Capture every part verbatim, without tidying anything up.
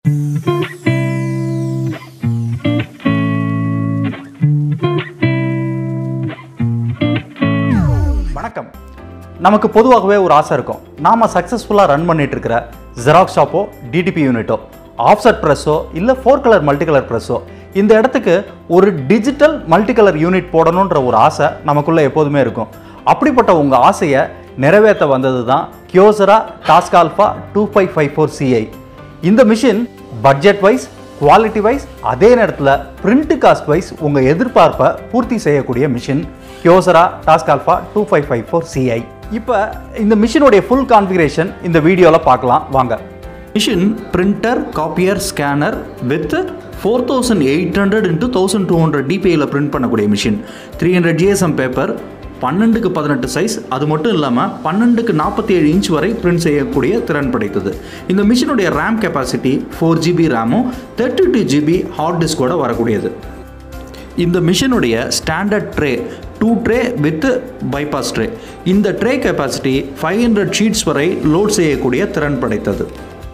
வணக்கம். நமக்கு பொதுவாகவே ஒரு ஆசை இருக்கும். நாம சக்சஸ்ஃபுல்லா ரன் பண்ணிட்டு இருக்கிற Xerox ஷாப்போ, டிடிபி யூனிட்டோ, ஆஃப்செட் பிரஸோ இல்ல ஃபோர் கலர் மல்டி கலர் பிரஸோ இந்த இடத்துக்கு ஒரு டிஜிட்டல் மல்டி கலர் யூனிட் போடணும்ன்ற ஒரு ஆசை நமக்குள்ள எப்போதுமே இருக்கும். அப்படிப்பட்ட உங்க ஆசையை நிறைவேற்ற வந்தது தான் Kyocera Taskalfa two five five four C I. இந்த machine budget wise, quality wise, அதே நேரத்தில் பிரிண்ட் காஸ்ட் வைஸ் உங்க எதிர்பார்ப்பை பூர்த்தி செய்யக்கூடிய machine Kyocera Taskalfa two five five four C I. இப்போ இந்த மிஷினுடைய ஃபுல் கான்ஃபிகரேஷன் இந்த வீடியோவில் பார்க்கலாம் வாங்க. Machine printer, copier, scanner with four thousand eight hundred into twelve hundred D P I print பண்ணக்கூடிய machine. three hundred G S M paper, பன்னெண்டுக்கு பதினெட்டு size, அது மட்டும் இல்லாமல் பன்னெண்டுக்கு நாற்பத்தி ஏழு இன்ச் வரை பிரிண்ட் செய்யக்கூடிய திறன் படைத்தது. இந்த மிஷினுடைய ரேம் கெப்பாசிட்டி ஃபோர் ஜிபி ரேமும் தேர்ட்டி டூ ஜிபி ஹார்ட் டிஸ்கோட வரக்கூடியது. இந்த மிஷினுடைய standard tray two tray with bypass tray. இந்த tray capacity five hundred sheets வரை லோட் செய்யக்கூடிய திறன் படைத்தது.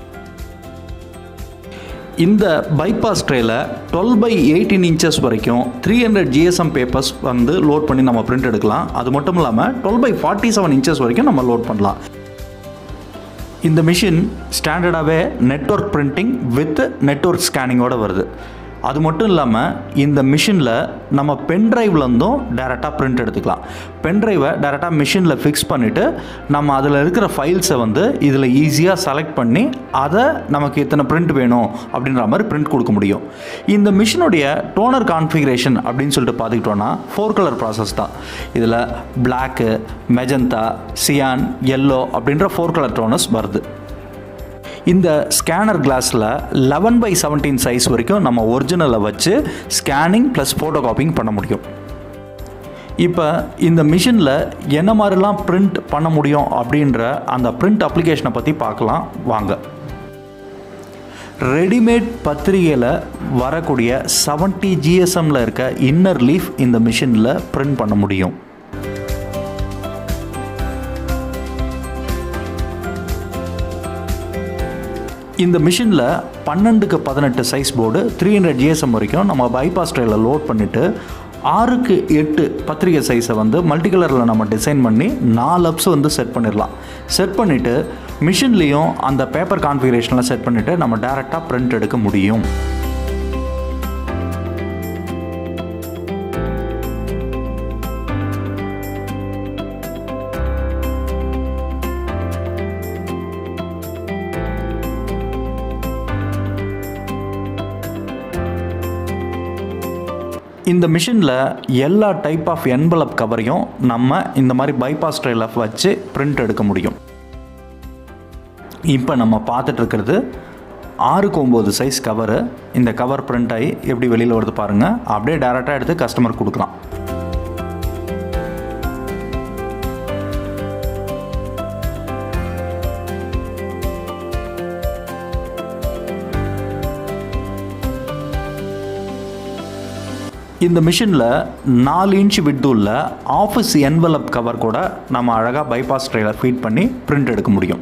இந்த பைபாஸ் ட்ரேல டுவெல் பை எயிட்டீன் இன்ச்சஸ் வரைக்கும் த்ரீ ஹண்ட்ரட் ஜிஎஸ்எம் பேப்பர்ஸ் வந்து லோட் பண்ணி நம்ம பிரிண்ட் எடுக்கலாம். அது மட்டும் இல்லாமல் twelve by forty seven inches வரைக்கும் நம்ம லோட் பண்ணலாம். இந்த மிஷின் ஸ்டாண்டர்டாகவே நெட்வொர்க் பிரிண்டிங் வித் நெட்வொர்க் ஸ்கேனிங்கோடு வருது. அது மட்டும் இல்லாமல் இந்த மிஷினில் நம்ம பென் ட்ரைவ்லேருந்தும் டேரெக்டாக பிரிண்ட் எடுத்துக்கலாம். பென் ட்ரைவை டேரெக்டாக மிஷினில் ஃபிக்ஸ் பண்ணிவிட்டு நம்ம அதில் இருக்கிற ஃபைல்ஸை வந்து இதில் ஈஸியாக செலக்ட் பண்ணி அதை நமக்கு எத்தனை பிரிண்ட் வேணும் அப்படின்ற மாதிரி பிரிண்ட் கொடுக்க முடியும். இந்த மிஷினுடைய டோனர் கான்ஃபிகரேஷன் அப்படின்னு சொல்லிட்டு பார்த்துக்கிட்டோன்னா ஃபோர் கலர் ப்ராசஸ் தான். இதில் பிளாக்கு, மெஜந்தா, சியான், எல்லோ அப்படின்ற ஃபோர் கலர் டோனர்ஸ் வருது. இந்த ஸ்கேனர் கிளாஸில் லெவன் பை செவன்டீன் சைஸ் வரைக்கும் நம்ம ஒரிஜினலை வச்சு ஸ்கேனிங் ப்ளஸ் ஃபோட்டோ காப்பிங் பண்ண முடியும். இப்போ இந்த மிஷினில் என்ன மாதிரிலாம் பிரிண்ட் பண்ண முடியும் அப்படின்ற அந்த பிரிண்ட் அப்ளிகேஷனை பற்றி பார்க்கலாம் வாங்க. ரெடிமேட் பத்திரிகையில் வரக்கூடிய செவன்ட்டி ஜிஎஸ்எம்மில் இருக்க இன்னர் லீஃப் இந்த மிஷினில் பிரிண்ட் பண்ண முடியும். இந்த மிஷினில் பன்னெண்டுக்கு பதினெட்டு size board three hundred GSM வரைக்கும் நம்ம பைபாஸ் ட்ரேயில் லோட் பண்ணிவிட்டு ஆறுக்கு எட்டு பத்திரிகை சைஸை வந்து மல்டி கலரில் நம்ம டிசைன் பண்ணி நாலு அப்ஸ் வந்து செட் பண்ணிடலாம். செட் பண்ணிவிட்டு மிஷின்லேயும் அந்த பேப்பர் கான்ஃபிகரேஷனில் செட் பண்ணிவிட்டு நம்ம டேரெக்டாக பிரிண்ட் எடுக்க முடியும். இந்த மிஷினில் எல்லா டைப் ஆஃப் என்வலப் கவரையும் நம்ம இந்த மாதிரி பைபாஸ் ட்ரேல வச்சு பிரிண்ட் எடுக்க முடியும். இப்போ நம்ம பார்த்துட்டு இருக்கிறது ஆறுக்கு ஒம்பது சைஸ் கவரு. இந்த கவர் பிரிண்ட் ஆகி எப்படி வெளியில் வருது பாருங்கள். அப்படியே டேரெக்டாக எடுத்து கஸ்டமர் கொடுக்கலாம். இந்த மிஷினில் நாலு இன்ச் விட்டு உள்ள ஆஃபீஸ் என்வலப் கவர் கூட நம்ம அழகாக பைபாஸ் ட்ரேல ஃபீட் பண்ணி பிரிண்ட் எடுக்க முடியும்.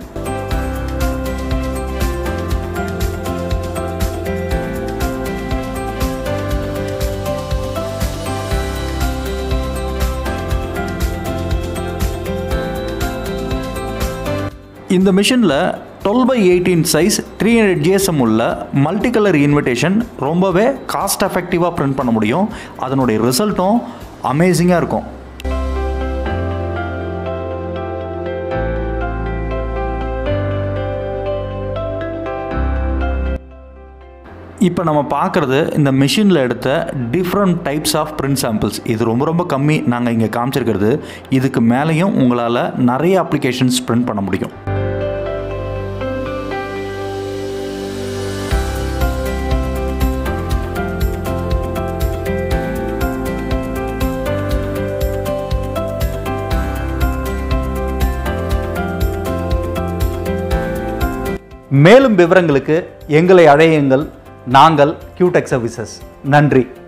இந்த மிஷினில் twelve by eighteen size three hundred GSM உள்ள மல்டி கலர் இன்விடேஷன் ரொம்பவே காஸ்ட் எஃபெக்டிவாக பிரிண்ட் பண்ண முடியும். அதனுடைய ரிசல்ட்டும் அமேசிங்காக இருக்கும். இப்போ நம்ம பார்க்குறது இந்த மிஷினில் எடுத்த different types of print samples. இது ரொம்ப ரொம்ப கம்மி நாங்கள் இங்கே காமிச்சிருக்கிறது. இதுக்கு மேலேயும் உங்களால் நிறைய அப்ளிகேஷன்ஸ் பிரிண்ட் பண்ண முடியும். மேலும் விவரங்களுக்கு எங்களை அழையுங்கள். நாங்கள் Qtech சர்வீசஸ். நன்றி.